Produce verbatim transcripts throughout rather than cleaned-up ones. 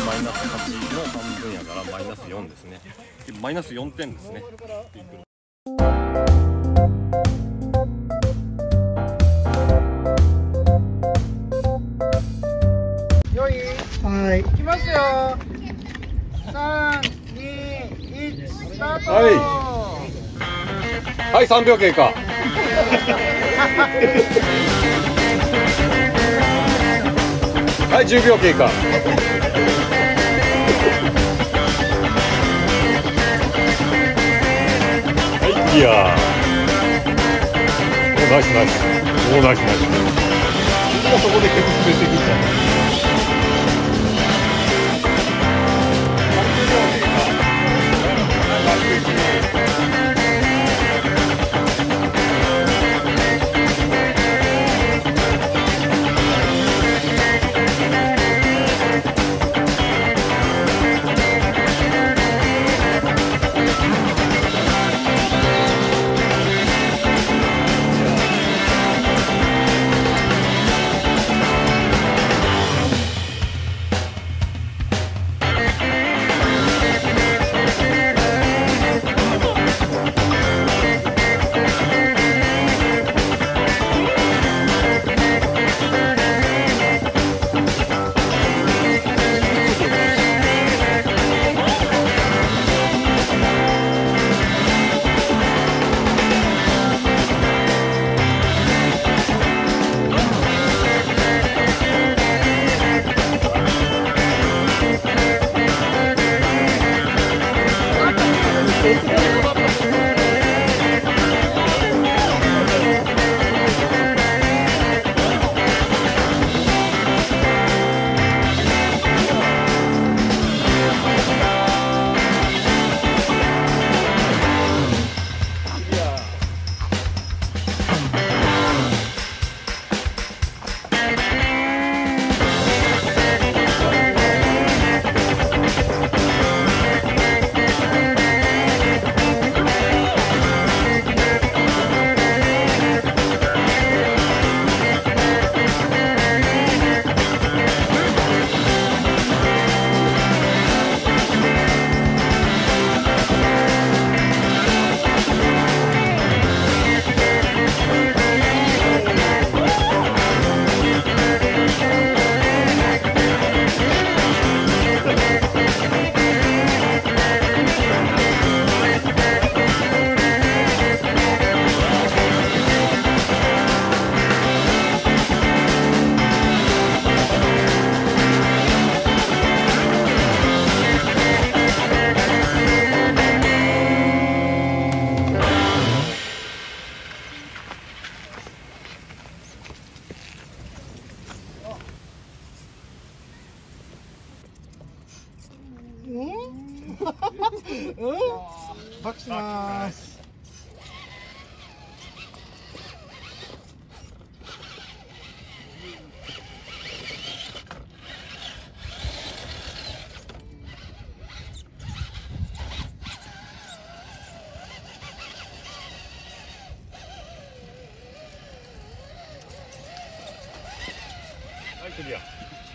マイナスはちの半分やからマイナスよんですね。マイナスよんてんですね。 よい、はい、いきますよ。さん、に、いち、スタート。 はい、はい、さんびょう経過。はい、じゅうびょう経過。はい、いやー。おー、ナイスナイス。おー、ナイスナイス。みんなそこで結構連れてくんじゃん。 うん、バックします。 はい、クリア。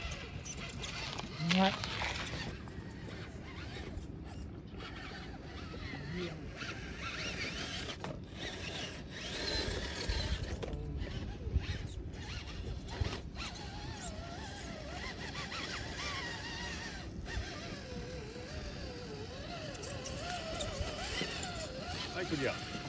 はい。 はい、クリア。